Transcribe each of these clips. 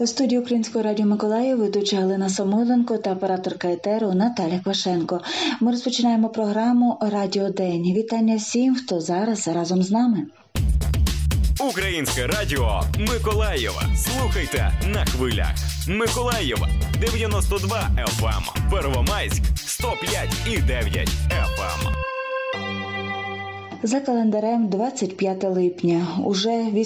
У студії Українського радіо Миколаїв ведуча Галина Самойленко та операторка етеру Наталя Квашенко. Ми розпочинаємо програму «Радіодень». Вітання всім, хто зараз разом з нами. Українське радіо Миколаєва. Слухайте на хвилях. Миколаєва 92 FM, Первомайськ 105,9 FM. За календарем 25 липня. Уже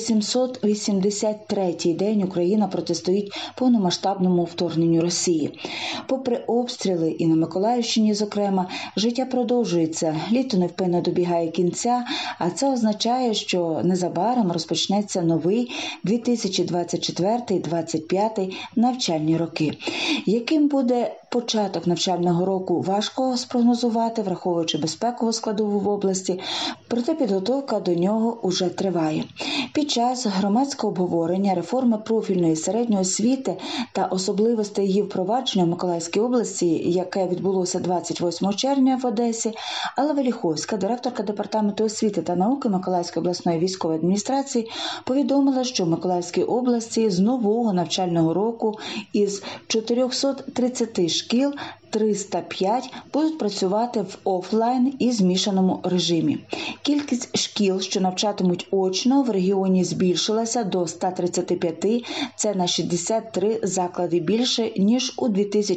883-й день Україна протистоїть повномасштабному вторгненню Росії. Попри обстріли і на Миколаївщині, зокрема, життя продовжується. Літо невпинно добігає кінця, а це означає, що незабаром розпочнеться новий 2024-2025 навчальні роки. Яким буде початок навчального року, важко спрогнозувати, враховуючи безпекову складову в області, проте підготовка до нього уже триває. Під час громадського обговорення реформи профільної середньої освіти та особливостей її впровадження в Миколаївській області, яке відбулося 28 червня в Одесі, Алла Веліховська, директорка Департаменту освіти та науки Миколаївської обласної військової адміністрації, повідомила, що в Миколаївській області з нового навчального року із 430 шкіл 305 будуть працювати в офлайн і змішаному режимі. Кількість шкіл, що навчатимуть очно, в регіоні збільшилася до 135, це на 63 заклади більше, ніж у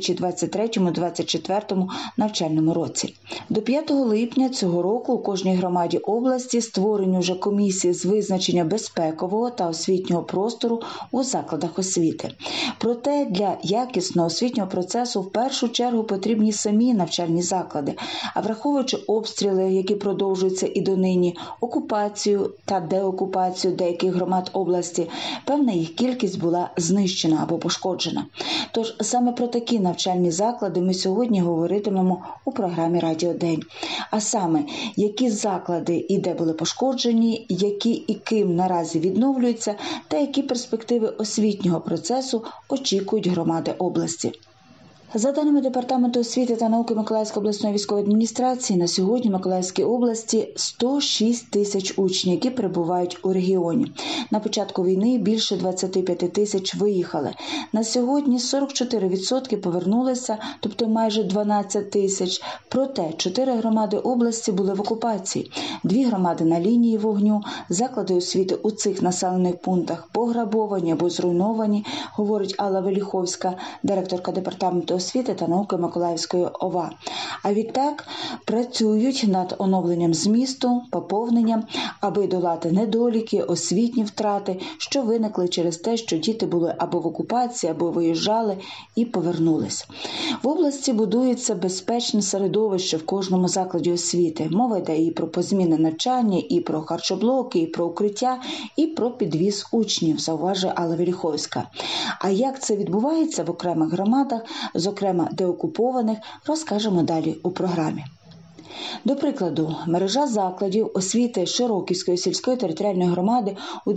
2023-2024 навчальному році. До 5 липня цього року у кожній громаді області створені вже комісії з визначення безпекового та освітнього простору у закладах освіти. Проте для якісного освітнього процесу в першу чергу потрібні самі навчальні заклади, а враховуючи обстріли, які продовжуються і донині, окупацію та деокупацію деяких громад області, певна їх кількість була знищена або пошкоджена. Тож саме про такі навчальні заклади ми сьогодні говоритимемо у програмі «Радіодень». А саме, які заклади і де були пошкоджені, які і ким наразі відновлюються, та які перспективи освітнього процесу очікують громади області. За даними Департаменту освіти та науки Миколаївської обласної військової адміністрації, на сьогодні в Миколаївській області 106 тисяч учнів, які перебувають у регіоні. На початку війни більше 25 тисяч виїхали. На сьогодні 44% повернулися, тобто майже 12 тисяч. Проте 4 громади області були в окупації. 2 громади на лінії вогню, заклади освіти у цих населених пунктах пограбовані або зруйновані, говорить Алла Веліховська, директорка Департаменту освіти та науки Миколаївської ОВА. А відтак працюють над оновленням змісту, поповненням, аби долати недоліки, освітні втрати, що виникли через те, що діти були або в окупації, або виїжджали і повернулись. В області будується безпечне середовище в кожному закладі освіти. Мова йде і про позмінне навчання, і про харчоблоки, і про укриття, і про підвіз учнів, зауважує Алла Веліховська. А як це відбувається в окремих громадах, зокрема деокупованих, розкажемо далі у програмі. До прикладу, мережа закладів освіти Широківської сільської територіальної громади у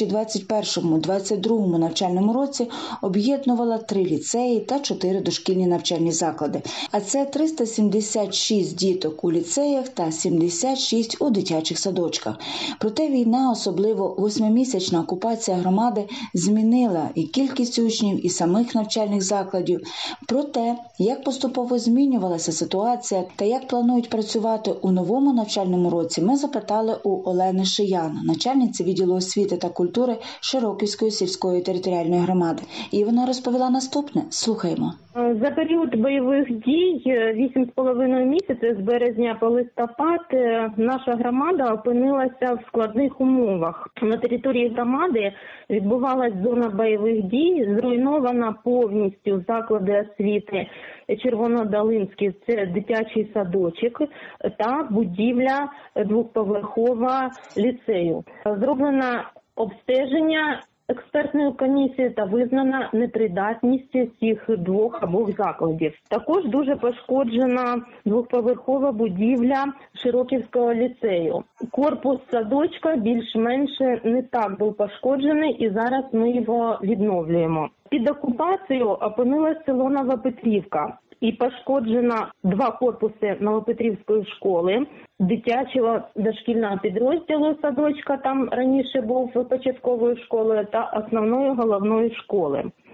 2021-2022 навчальному році об'єднувала 3 ліцеї та 4 дошкільні навчальні заклади. А це 376 діток у ліцеях та 76 у дитячих садочках. Проте війна, особливо 8-місячна окупація громади, змінила і кількість учнів, і самих навчальних закладів. Про те, як поступово змінювалася ситуація та як планують працювати у новому навчальному році, ми запитали у Олени Шиян, начальниці відділу освіти та культури Широківської сільської територіальної громади. І вона розповіла наступне. Слухаємо. За період бойових дій 8,5 місяців з березня по листопад наша громада опинилася в складних умовах. На території громади відбувалась зона бойових дій, зруйнована повністю заклади освіти Червонодолинський, це дитячий садочок, та будівля двохповерхова ліцею. Зроблено обстеження експертної комісії та визнана непридатність цих 2 обох закладів. Також дуже пошкоджена двохповерхова будівля Широківського ліцею. Корпус садочка більш-менш не так був пошкоджений, і зараз ми його відновлюємо. Під окупацією опинилось село Новопетрівка. І пошкоджено 2 корпуси Новопетрівської школи, дитячого дошкільного підрозділу садочка, там раніше був початковою школою, та основної головної школи.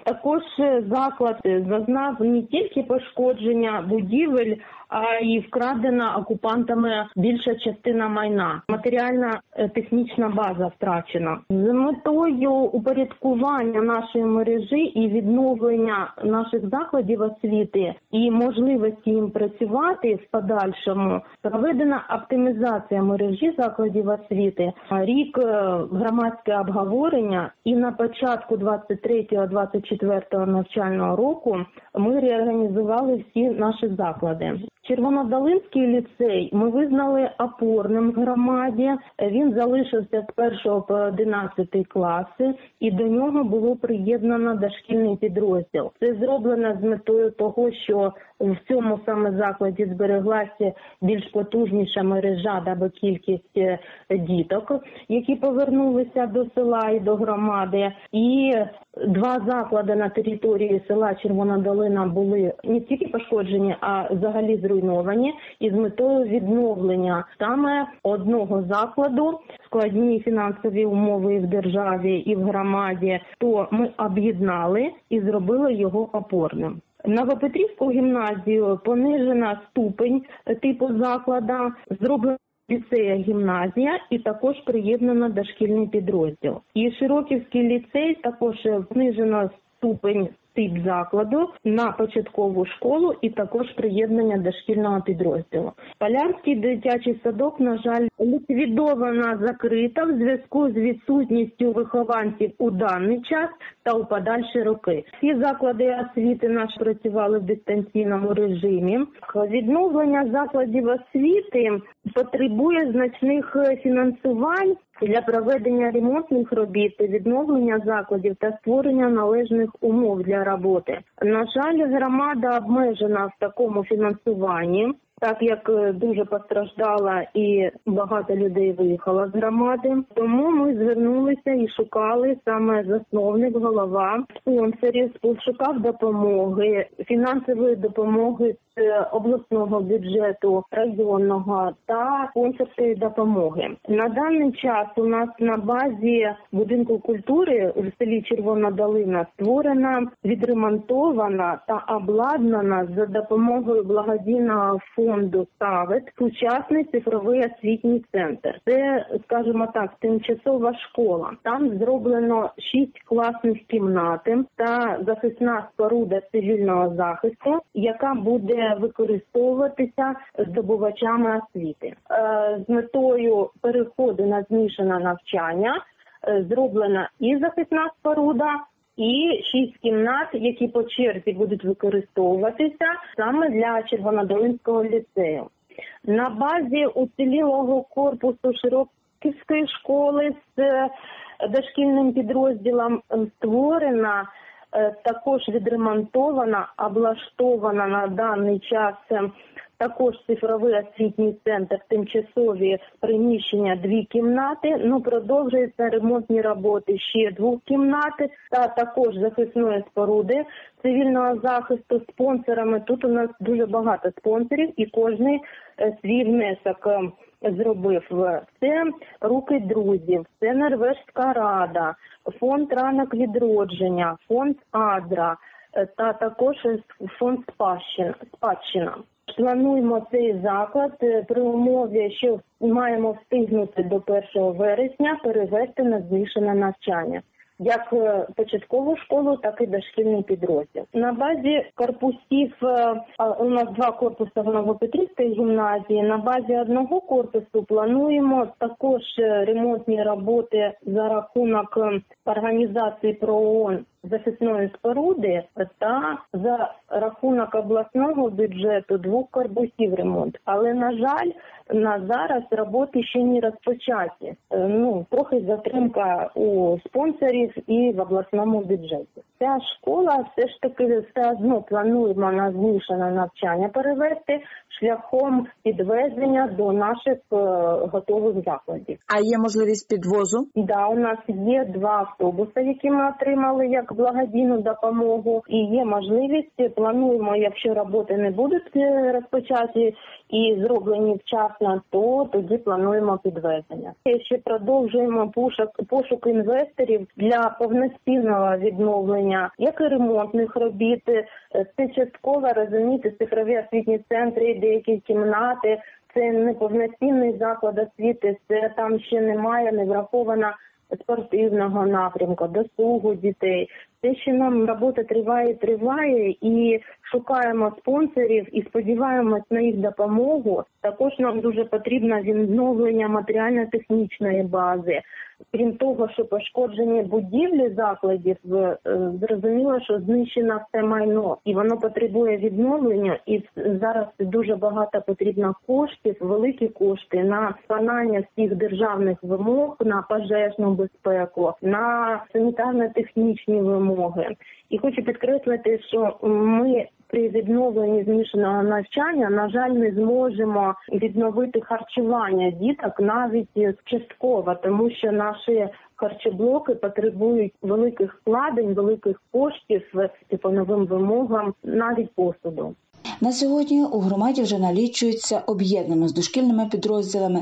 Також заклад зазнав не тільки пошкодження будівель, а й вкрадена окупантами більша частина майна. Матеріальна технічна база втрачена. З метою упорядкування нашої мережі і відновлення наших закладів освіти і можливості їм працювати в подальшому, проведена оптимізація мережі закладів освіти. Рік громадське обговорення, і на початку 23-24 навчального року ми реорганізували всі наші заклади. Червонодолинський ліцей ми визнали опорним в громаді. Він залишився з 1 по 11 класи, і до нього було приєднано дошкільний підрозділ. Це зроблено з метою того, що в цьому саме закладі збереглася більш потужніша мережа, даби кількість діток, які повернулися до села і до громади. І 2 заклади на території села Червона Долина були не тільки пошкоджені, а взагалі зруйновані. І з метою відновлення саме одного закладу, складні фінансові умови і в державі, і в громаді, то ми об'єднали і зробили його опорним. Новопетрівську гімназію понижена ступень типу закладу, зроблена ліцея гімназія і також приєднано дошкільний підрозділ. І Широківський ліцей також знижено ступень тип закладу на початкову школу і також приєднання дошкільного підрозділу. Полянський дитячий садок, на жаль, ліквідовано, закрита в зв'язку з відсутністю вихованців у даний час та у подальші роки. Всі заклади освіти наші працювали в дистанційному режимі. Відновлення закладів освіти потребує значних фінансувань для проведення ремонтних робіт, відновлення закладів та створення належних умов для роботи. На жаль, громада обмежена в такому фінансуванні, так як дуже постраждала і багато людей виїхало з громади. Тому ми звернулися і шукали саме засновник, голова, спонсорів, шукав допомоги, фінансової допомоги з обласного бюджету, районного та спонсорської допомоги. На даний час у нас на базі будинку культури в селі Червона Долина створена, відремонтована та обладнана за допомогою благодійного фонду «Ставит» сучасний цифровий освітній центр. Це, скажімо так, тимчасова школа. Там зроблено 6 класних кімнат та захисна споруда цивільного захисту, яка буде використовуватися здобувачами освіти. З метою переходу на змішане навчання зроблена і захисна споруда, і 6 кімнат, які по черзі будуть використовуватися саме для Червонодолинського ліцею. На базі уцілілого корпусу Широківської школи з дошкільним підрозділом створена, також відремонтована, облаштована на даний час також цифровий освітній центр, тимчасові приміщення 2 кімнати, продовжуються ремонтні роботи ще 2 кімнати та також захисної споруди цивільного захисту спонсорами. Тут у нас дуже багато спонсорів і кожний свій внесок зробив. Це «Руки друзів», це Норвежська рада, фонд «Ранок відродження», фонд «Адра» та також фонд «Спадщина». Плануємо цей заклад при умові, що маємо встигнути до 1 вересня перевести на змішане навчання. Як початкову школу, так і дошкільний підрозділ. На базі корпусів, у нас 2 корпуси в Новопетрівській гімназії, на базі одного корпусу плануємо також ремонтні роботи за рахунок організації ПРООН захисної споруди та за рахунок обласного бюджету 2 корпусів ремонт. Але, на жаль, на зараз роботи ще не розпочаті. Трохи затримка у спонсорів і в обласному бюджеті. Ця школа все ж таки все одно плануємо на змішане навчання перевести шляхом підвезення до наших готових закладів. А є можливість підвозу? Да, у нас є 2 автобуси, які ми отримали як благодійну допомогу. І є можливість, плануємо, якщо роботи не будуть розпочаті і зроблені вчасно, то тоді плануємо підвезення. І ще продовжуємо пошук інвесторів для повноцінного відновлення, як і ремонтних робіт. Це частково, розумієте, цифрові освітні центри, деякі кімнати. Це не повноцінний заклад освіти, це там ще немає, не враховано спортивного напрямку, досугу дітей. Те, що нам робота триває і шукаємо спонсорів і сподіваємось на їх допомогу. Також нам дуже потрібно відновлення матеріально-технічної бази. Крім того, що пошкоджені будівлі закладів, зрозуміло, що знищено все майно. І воно потребує відновлення. І зараз дуже багато потрібно коштів, великі кошти на виконання всіх державних вимог, на пожежну безпеку, на санітарно-технічні вимоги. І хочу підкреслити, що ми при відновленні змішаного навчання, на жаль, не зможемо відновити харчування діток навіть частково, тому що наші харчоблоки потребують великих вкладень, великих коштів по новим вимогам, навіть посуду. На сьогодні у громаді вже налічується об'єднано з дошкільними підрозділами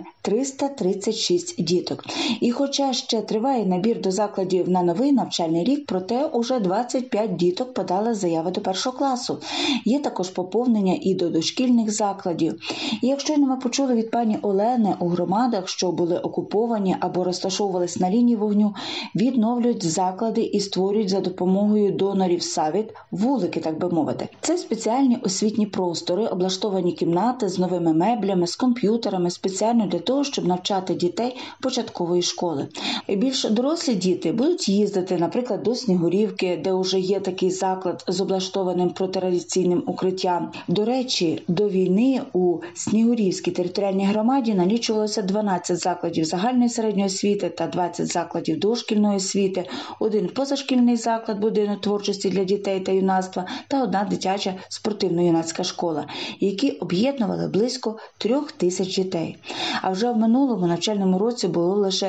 336 діток. І хоча ще триває набір до закладів на новий навчальний рік, проте уже 25 діток подали заяви до першого класу. Є також поповнення і до дошкільних закладів. І якщо ми почули від пані Олени, у громадах, що були окуповані або розташовувались на лінії вогню, відновлюють заклади і створюють за допомогою донорів САВІТ вулики, так би мовити. Це спеціальні освітні простори, облаштовані кімнати з новими меблями, з комп'ютерами, спеціально для того, щоб навчати дітей початкової школи. І більш дорослі діти будуть їздити, наприклад, до Снігурівки, де вже є такий заклад з облаштованим протирадіаційним укриттям. До речі, до війни у Снігурівській територіальній громаді налічувалося 12 закладів загальної середньої освіти та 20 закладів дошкільної освіти, один позашкільний заклад, будинок творчості для дітей та юнацтва та одна дитяча спортивно-юнацька школа, які об'єднували близько 3000 дітей. А вже в минулому навчальному році було лише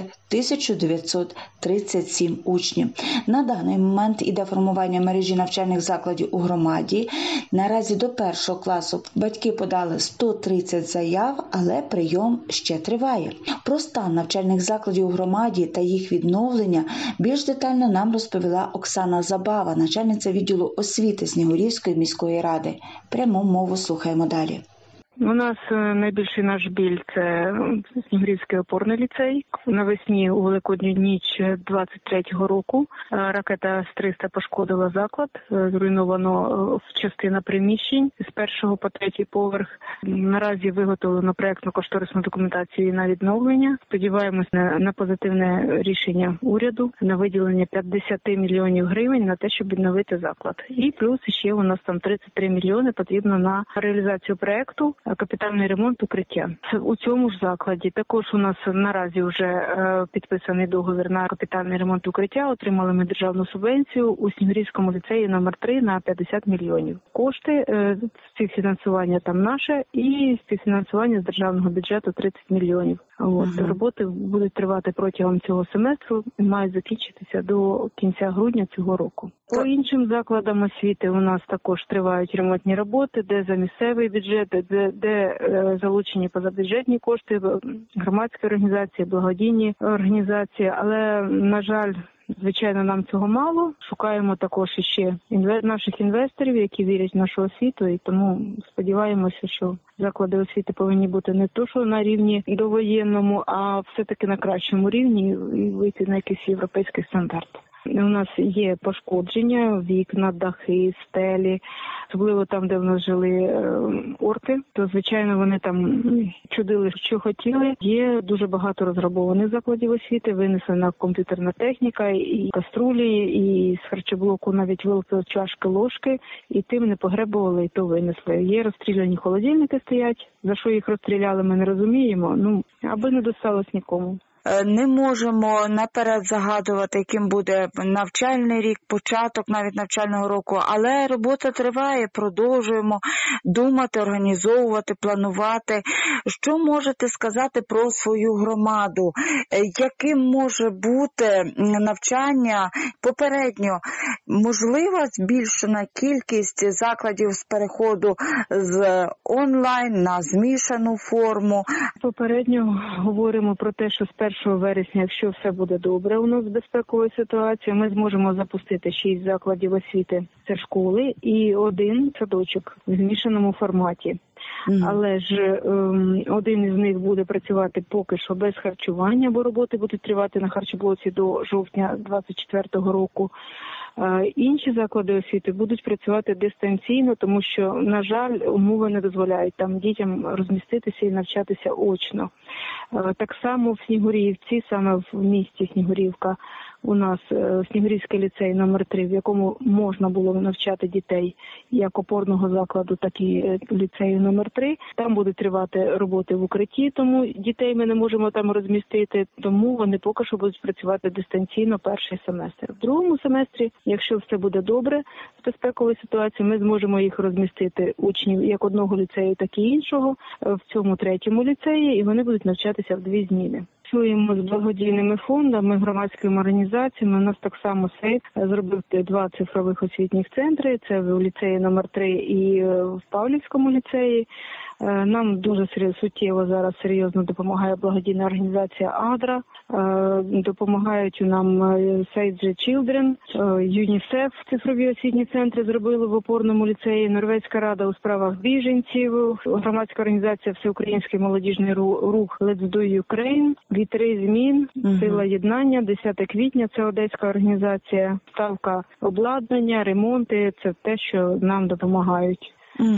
1937 учнів. На даний момент іде формування мережі навчальних закладів у громаді. Наразі до першого класу батьки подали 130 заяв, але прийом ще триває. Про стан навчальних закладів у громаді та їх відновлення більш детально нам розповіла Оксана Забава, начальниця відділу освіти Снігурівської міської ради. Пряму мову слухаємо далі. У нас найбільший наш біль – це Снігурівський опорний ліцей. Навесні у Великодню ніч 23-го року ракета С-300 пошкодила заклад, зруйновано частина приміщень з 1-го по 3-й поверх. Наразі виготовлено проєктно-кошторисну документацію на відновлення. Сподіваємось на позитивне рішення уряду, на виділення 50 мільйонів гривень на те, щоб відновити заклад. І плюс ще у нас там 33 мільйони потрібно на реалізацію проєкту капітальний ремонт укриття. У цьому ж закладі також у нас наразі вже підписаний договір на капітальний ремонт укриття. Отримали ми державну субвенцію у Снігурівському ліцеї номер 3 на 50 мільйонів. Кошти співфінансування там наше і співфінансування з державного бюджету 30 мільйонів. Роботи будуть тривати протягом цього семестру і мають закінчитися до кінця грудня цього року. По іншим закладам освіти у нас також тривають ремонтні роботи, де за місцевий бюджет, де залучені позабюджетні кошти, громадські організації, благодійні організації. Але, на жаль, звичайно, нам цього мало. Шукаємо також іще наших інвесторів, які вірять в нашу освіту, і тому сподіваємося, що заклади освіти повинні бути не то, що на рівні довоєнному, а все-таки на кращому рівні і вийти на якийсь європейський стандарт. У нас є пошкодження, вікна, дахи, стелі, особливо там, де в нас жили орки, то, звичайно, вони там чудили, що хотіли. Є дуже багато розграбованих закладів освіти, винесена комп'ютерна техніка, і каструлі, і з харчоблоку навіть вилетіли чашки, ложки, і тим не погребували, і то винесли. Є розстріляні холодильники стоять, за що їх розстріляли, ми не розуміємо, аби не досталось нікому. не можемо наперед загадувати, яким буде навчальний рік, початок навіть навчального року, але робота триває, продовжуємо думати, організовувати, планувати. Що можете сказати про свою громаду? Яким може бути навчання попередньо? Можлива збільшена кількість закладів з переходу з онлайн на змішану форму? Попередньо говоримо про те, що з 1 вересня, якщо все буде добре у нас з безпековою ситуацією, ми зможемо запустити 6 закладів освіти. Це школи і 1 садочок в змішаному форматі. Але ж один із них буде працювати поки що без харчування, бо роботи будуть тривати на харчоблоці до жовтня 2024 року. Інші заклади освіти будуть працювати дистанційно, тому що, на жаль, умови не дозволяють там дітям розміститися і навчатися очно. Так само в Снігурівці, саме в місті Снігурівка, у нас Снігурівський ліцей номер 3, в якому можна було навчати дітей як опорного закладу, так і ліцею номер 3. Там будуть тривати роботи в укритті, тому дітей ми не можемо там розмістити, тому вони поки що будуть працювати дистанційно перший семестр. В другому семестрі, якщо все буде добре з безпековою ситуацією, ми зможемо їх розмістити, учнів як одного ліцею, так і іншого, в цьому 3-му ліцеї, і вони будуть навчатися в 2 зміни. Працюємо з благодійними фондами, громадськими організаціями. У нас так само СЕЙФ зробив 2 цифрових освітніх центри. Це в ліцеї номер 3 і в Павлівському ліцеї. Нам дуже суттєво зараз серйозно допомагає благодійна організація «Адра». Допомагають нам Save the Children, ЮНІСЕФ цифрові освітні центри зробили в опорному ліцеї, Норвезька рада у справах біженців, громадська організація Всеукраїнський молодіжний рух Let's Do Ukraine, Вітри змін, Сила єднання, 10 квітня, це одеська організація, ставка обладнання, ремонти, це те, що нам допомагають.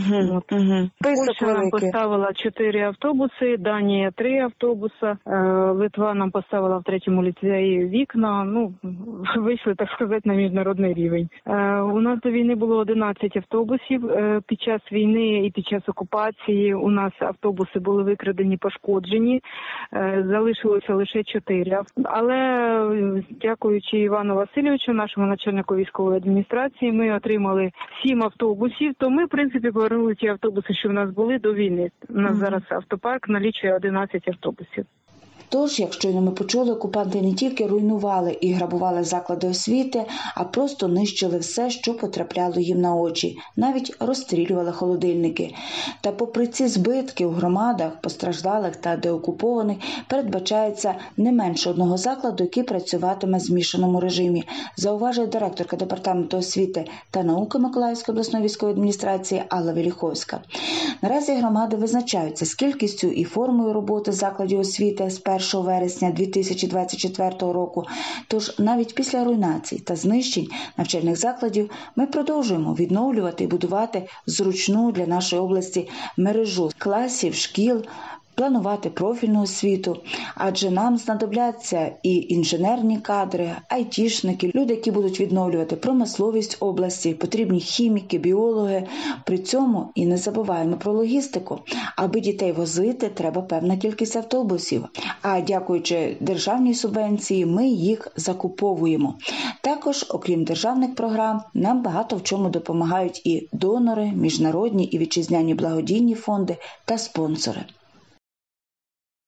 Польща нам поставила 4 автобуси, Данія 3 автобуси, Литва нам поставила в 3-му ліцеї вікна, вийшли, так сказати, на міжнародний рівень. У нас до війни було 11 автобусів, під час війни і під час окупації у нас автобуси були викрадені, пошкоджені, залишилося лише 4. Але дякуючи Івану Васильовичу, нашому начальнику військової адміністрації, ми отримали 7 автобусів, то ми, в принципі, повернули ті автобуси, що в нас були до війни. У нас зараз автопарк налічує 11 автобусів. Тож, як щойно ми почули, окупанти не тільки руйнували і грабували заклади освіти, а просто нищили все, що потрапляло їм на очі. Навіть розстрілювали холодильники. Та попри ці збитки у громадах, постраждалих та деокупованих, передбачається не менше одного закладу, який працюватиме в змішаному режимі, зауважує директорка Департаменту освіти та науки Миколаївської обласної військової адміністрації Алла Веліховська. Наразі громади визначаються з кількістю і формою роботи закладів освіти з 1 вересня 2024 року. Тож навіть після руйнацій та знищень навчальних закладів ми продовжуємо відновлювати і будувати зручну для нашої області мережу класів, шкіл, планувати профільну освіту, адже нам знадобляться і інженерні кадри, айтішники, люди, які будуть відновлювати промисловість області, потрібні хіміки, біологи. При цьому і не забуваємо про логістику. Аби дітей возити, треба певна кількість автобусів, а дякуючи державній субвенції, ми їх закуповуємо. Також, окрім державних програм, нам багато в чому допомагають і донори, міжнародні і вітчизняні благодійні фонди та спонсори.